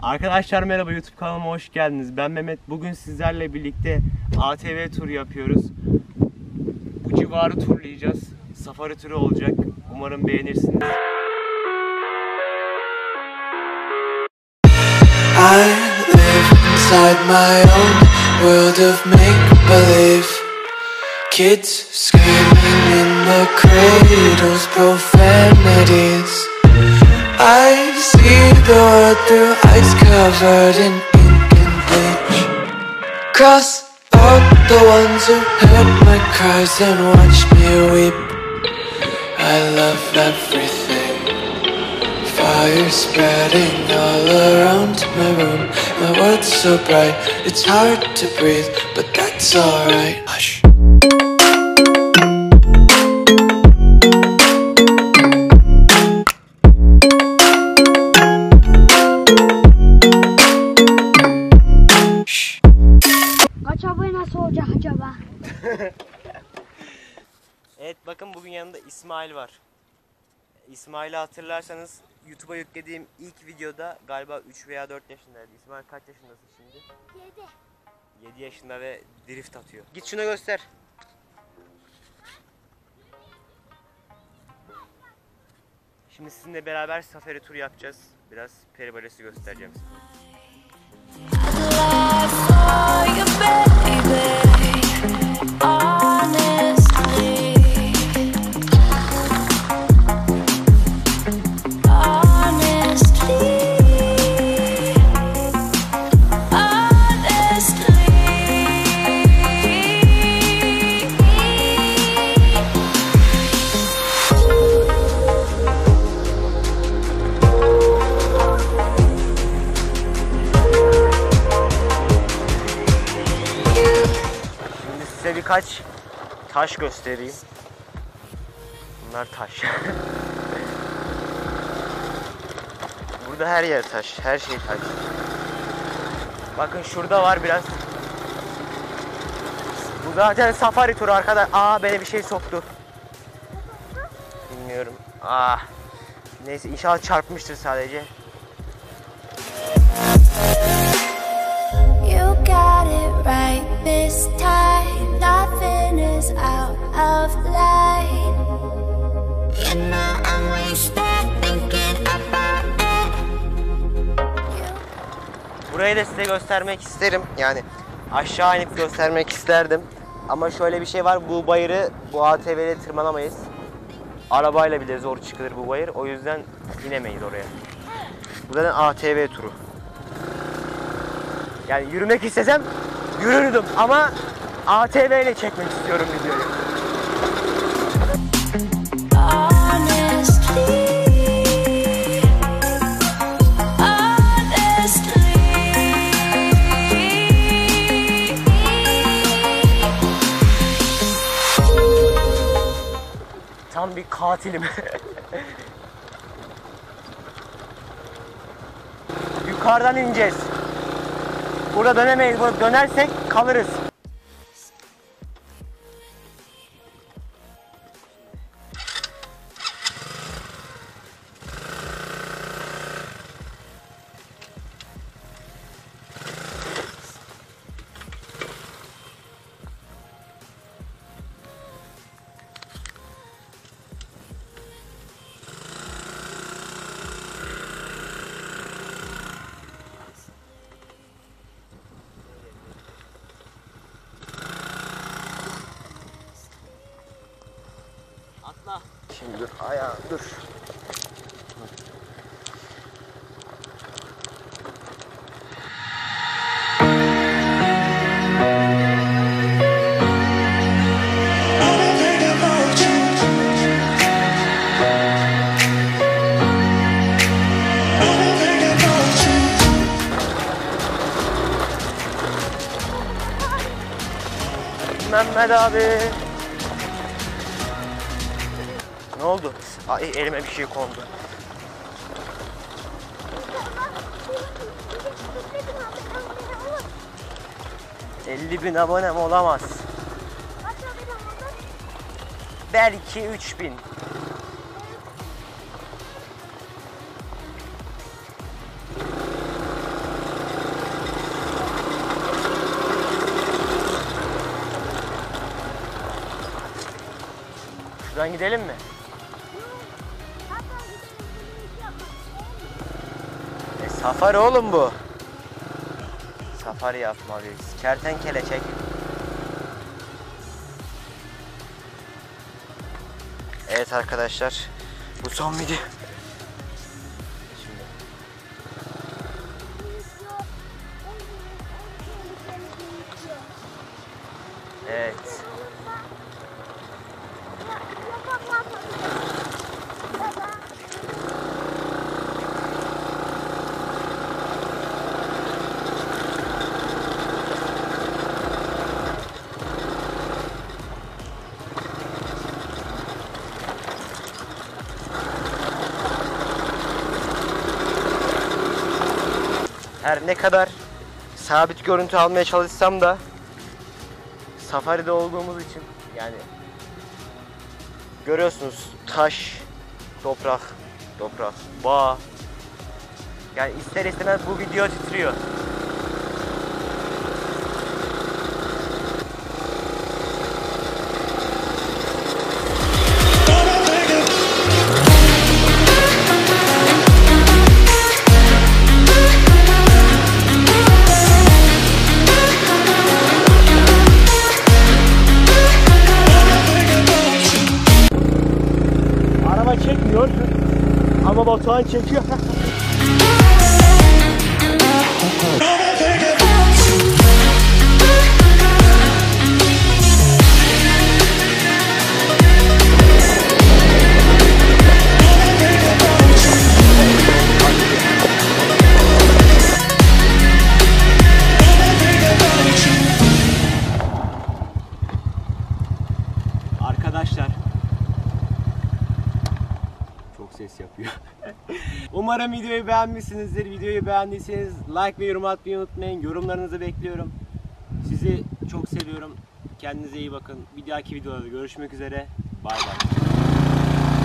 Arkadaşlar merhaba, YouTube kanalıma hoş geldiniz. Ben Mehmet. Bugün sizlerle birlikte ATV turu yapıyoruz. Bu civarı turlayacağız. Safari turu olacak. Umarım beğenirsiniz. I live inside my own world of make-believe. Kids screaming in the cradles, profanities. I see the world through ice covered in ink and bleach. Cross out the ones who heard my cries and watched me weep. I love everything. Fire spreading all around my room. My world's so bright, it's hard to breathe, but that's alright. Hush. Kaç abone nasıl olacak acaba? Evet, bakın bugün yanında İsmail var. İsmail'i hatırlarsanız YouTube'a yüklediğim ilk videoda galiba 3 veya 4 yaşındaydı. İsmail kaç yaşındasın şimdi? 7. 7 yaşında ve drift atıyor. Git şuna göster. Şimdi sizinle beraber safari tur yapacağız. Biraz peribalesi göstereceğim size. Size birkaç taş göstereyim. Bunlar taş. Burada her yer taş, her şey taş. Bakın şurada var biraz. Bu zaten safari turu arkadaşlar. Beni bir şey soktu. Bilmiyorum. Neyse, inşallah çarpmıştır sadece. You got it right this time. Nothing is out of line. You know I'm wasted thinking about it. Burayı da size göstermek isterim. Yani aşağı inip göstermek isterdim. Ama şöyle bir şey var. Bu bayırı bu ATV'yle tırmanamayız. Arabayla bile zor çıkılır bu bayır. O yüzden inemeyiz oraya. Bu zaten ATV turu. Yani yürümek istesem yürürdüm ama ATV ile çekmek istiyorum videoyu. Tam bir katilim. Yukarıdan ineceğiz. Burada dönemeyiz. Burada dönersek kalırız. Atla. Şimdi dur, ayağı dur. Mehmet abi. Ne oldu? Elime bir şey kondu. ...50.000 abonem olamaz. Belki 3.000. Şuradan gidelim mi? Safari oğlum bu. Safari yapmalıyız. Kertenkele çek. Evet arkadaşlar. Bu son video. Şimdi. Evet. Her ne kadar sabit görüntü almaya çalışsam da Safari'de olduğumuz için yani görüyorsunuz taş, toprak, bağ. Yani ister istemez bu video titriyor. Araba çekmiyor ama Batuhan çekiyor. Arkadaşlar çok ses yapıyor. Umarım videoyu beğenmişsinizdir. Videoyu beğendiyseniz like ve yorum atmayı unutmayın. Yorumlarınızı bekliyorum. Sizi çok seviyorum. Kendinize iyi bakın. Bir dahaki videoda görüşmek üzere. Bay bay.